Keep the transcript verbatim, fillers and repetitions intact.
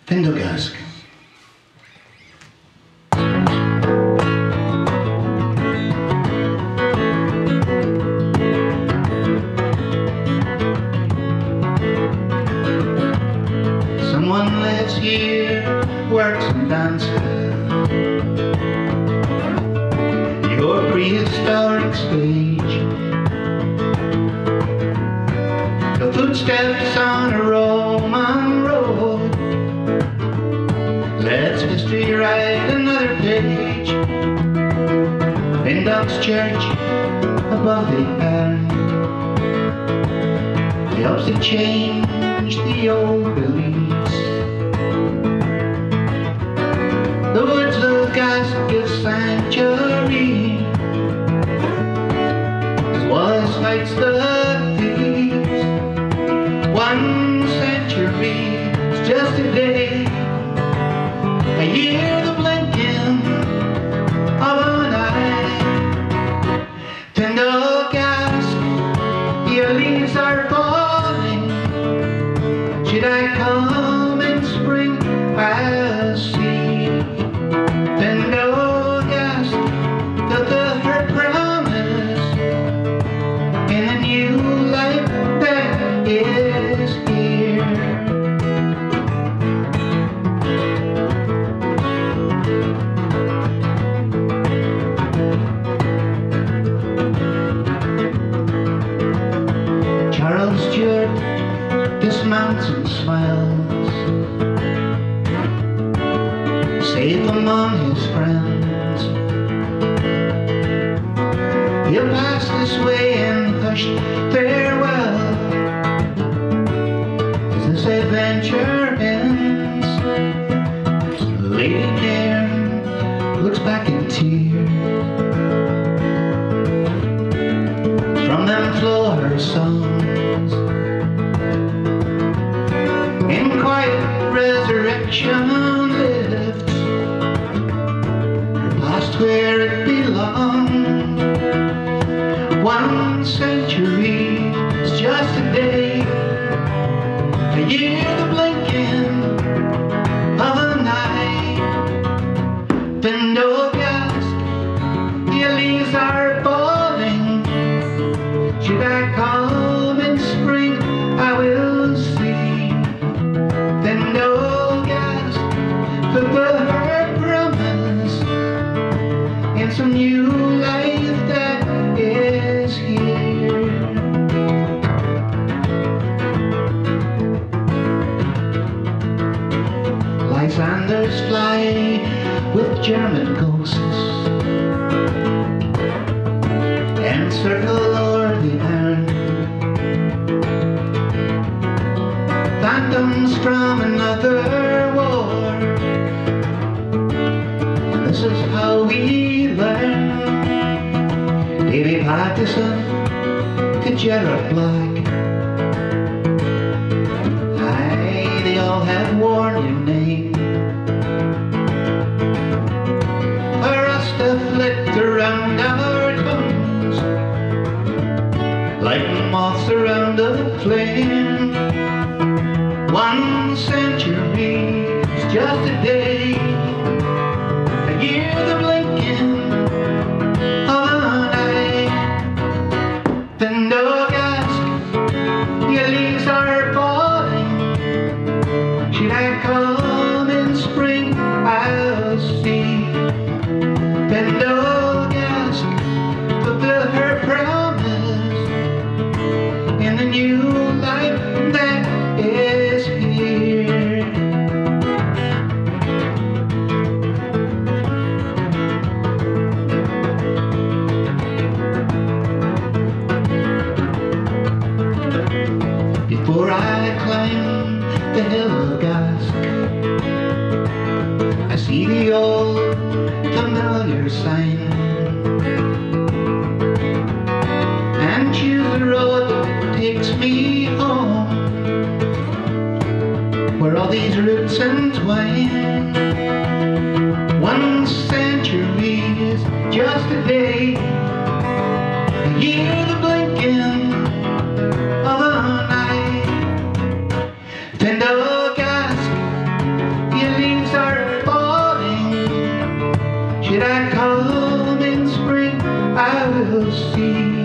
Pendergast. Someone lives here, works and dances. Your prehistoric stage. The footsteps on a Roman road. Let's history write another page. In Dock's church above the urn, helps to change the old beliefs. The woods of Gask sanctuary, as Wallace fights the thieves. One century is just a day. I hear the blinking of an eye. Pendergast, your leaves are falling. Should I come in spring, I'll see. Pendergast, fulfill her promise in a new life that is here. Charles Stewart dismounts and smiles, safe among his friends. He'll pass this way in hushed farewell as this adventure ends. Lady Nairn looks back in tears. From them flow her songs in quiet resurrection lifts her past where it belongs. One century is just a day. I hear the blinking of an eye. Pendergast, your leaves are falling. Should I come in spring, I will see. Pendergast, fulfill her promise in some new life that is here. Lysanders fly with German ghosts and circle o'er the urn. Phantoms from another war, and this is how we learn. Davy Pattison to Gerard Black, aye, they all have worn your name. For us to flit around our tongues like moths around a flame. One century is just a day. I hear the blinking of an eye. Pendergast, your leaves are falling. Should I come in spring, I'll see. Pendergast, fulfill her promise in the new life that is here. Before I climb the hill of Gask, I see the old familiar sign and choose the road that takes me home, where all these roots entwine. One century is just a day. I hear the blinking of an eye. Pendergast, will see.